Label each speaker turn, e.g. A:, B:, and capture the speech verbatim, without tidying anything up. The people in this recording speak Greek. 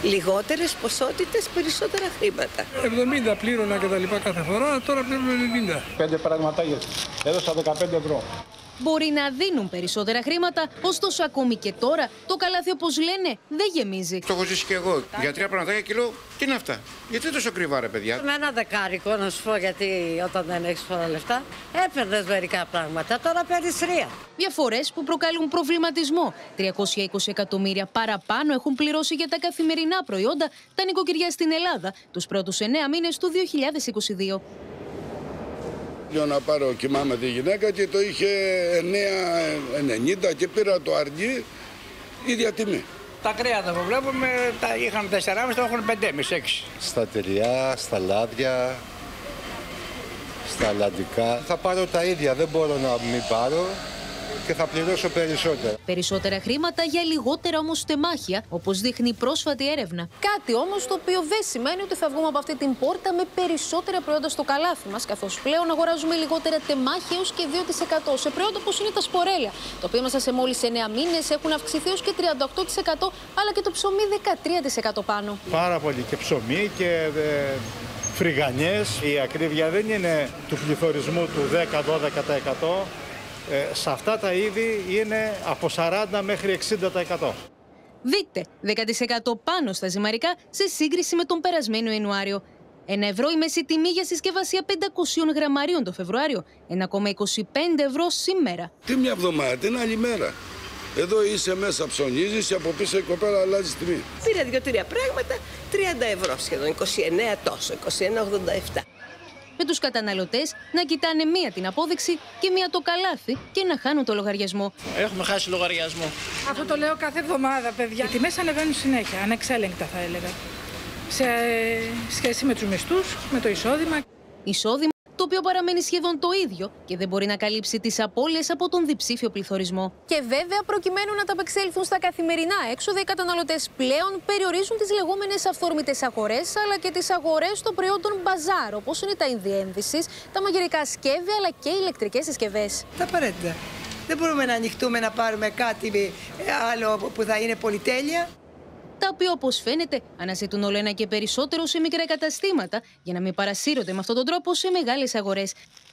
A: Λιγότερες ποσότητες, περισσότερα χρήματα.
B: εβδομήντα πλήρωνα και τα λοιπά κάθε φορά, τώρα πληρώνω ενενήντα.
C: Πέντε πραγματάγες. Έδωσα δεκαπέντε ευρώ.
D: Μπορεί να δίνουν περισσότερα χρήματα, ωστόσο ακόμη και τώρα το καλάθι, όπως λένε, δεν γεμίζει.
E: Το έχω ζήσει και εγώ. Για τρία πραγματάκια κιλό, τι είναι αυτά? Γιατί τόσο κρυβά, ρε παιδιά?
F: Με ένα δεκάρικο, να σου πω, γιατί όταν δεν έχεις πολλά λεφτά, έπαιρνες μερικά πράγματα, τώρα παίρνεις τρία.
D: Διαφορές που προκαλούν προβληματισμό. τριακόσια είκοσι εκατομμύρια παραπάνω έχουν πληρώσει για τα καθημερινά προϊόντα τα νοικοκυριά στην Ελλάδα τους πρώτους εννέα μήνες του δύο χιλιάδες είκοσι δύο.
G: Για να πάρω κοιμά με τη γυναίκα και το είχε εννέα ενενήντα και πήρα το αργύ ίδια τιμή.
H: Τα κρέατα που βλέπουμε τα είχαν τέσσερα κόμμα πέντε, τα έχουν πέντε κόμμα πέντε έξι.
I: Στα τυριά, στα λάδια, στα αλαντικά. Θα πάρω τα ίδια, δεν μπορώ να μην πάρω και θα πληρώσω περισσότερα.
D: Περισσότερα χρήματα για λιγότερα όμως στεμάχια, όπως δείχνει η πρόσφατη έρευνα. Κάτι όμως το οποίο δεν σημαίνει ότι θα βγούμε από αυτή την πόρτα με περισσότερα προϊόντα στο καλάθι μας, καθώς πλέον αγοράζουμε λιγότερα τεμάχια έως και δύο τοις εκατό σε προϊόντα όπως είναι τα σπορέλια, τα οποία μέσα σε μόλις εννέα μήνες έχουν αυξηθεί έως και τριάντα οκτώ τοις εκατό, αλλά και το ψωμί δεκατρία τοις εκατό πάνω.
C: Πάρα πολύ και ψωμί και ε, φρυγανιές. Η ακρίβεια δεν είναι του πληθωρισμού του δέκα με δώδεκα τοις εκατό. Ε, σε αυτά τα είδη είναι από σαράντα μέχρι εξήντα τοις εκατό.
D: Δείτε, δέκα τοις εκατό πάνω στα ζυμαρικά σε σύγκριση με τον περασμένο Ιανουάριο. Ένα ευρώ η μέση τιμή για συσκευασία πεντακόσιων γραμμαρίων το Φεβρουάριο. ένα κόμμα είκοσι πέντε ευρώ σήμερα.
G: Τι μια εβδομάδα, την άλλη μέρα. Εδώ είσαι μέσα, ψωνίζεις και από πίσω η κοπέλα αλλάζει τιμή.
A: Πήρα δύο-τρία πράγματα, τριάντα ευρώ σχεδόν, είκοσι εννέα τόσο, είκοσι ένα ογδόντα επτά.
D: Με τους καταναλωτές να κοιτάνε μία την απόδειξη και μία το καλάθι και να χάνουν το λογαριασμό.
H: Έχουμε χάσει λογαριασμό.
J: Αυτό το λέω κάθε εβδομάδα, παιδιά. Οι τιμές ανεβαίνουν συνέχεια, ανεξέλεγκτα θα έλεγα. Σε σχέση με τους μισθούς, με το εισόδημα.
D: Εισόδημα το οποίο παραμένει σχεδόν το ίδιο και δεν μπορεί να καλύψει τις απώλειες από τον διψήφιο πληθωρισμό. Και βέβαια, προκειμένου να τα απεξέλθουν στα καθημερινά έξοδα, οι καταναλωτές πλέον περιορίζουν τις λεγόμενες αυθόρμητες αγορές, αλλά και τις αγορές των προϊόντων μπαζάρ, όπως είναι τα ενδιένδυσης, τα μαγειρικά σκεύη, αλλά και οι ηλεκτρικές συσκευές.
K: Τα απαραίτητα. Δεν μπορούμε να ανοιχτούμε να πάρουμε κάτι άλλο που θα είναι πολυτέλεια.
D: Τα οποία, όπως φαίνεται, αναζητούν όλο ένα και περισσότερο σε μικρά καταστήματα για να μην παρασύρονται με αυτόν τον τρόπο σε μεγάλες αγορές.